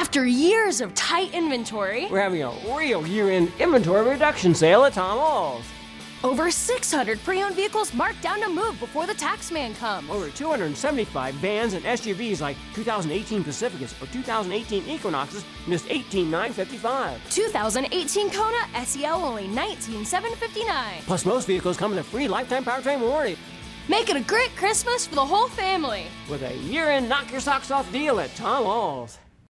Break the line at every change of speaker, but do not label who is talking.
After years of tight inventory,
we're having a real year-end inventory reduction sale at Tom Ahls.
Over 600 pre-owned vehicles marked down to move before the taxman comes.
Over 275 vans and SUVs like 2018 Pacificas or 2018 Equinoxes, just $18,955.
2018 Kona SEL, only $19,759.
Plus, most vehicles come with a free lifetime powertrain warranty.
Make it a great Christmas for the whole family
With a year-end knock-your-socks-off deal at Tom Ahls.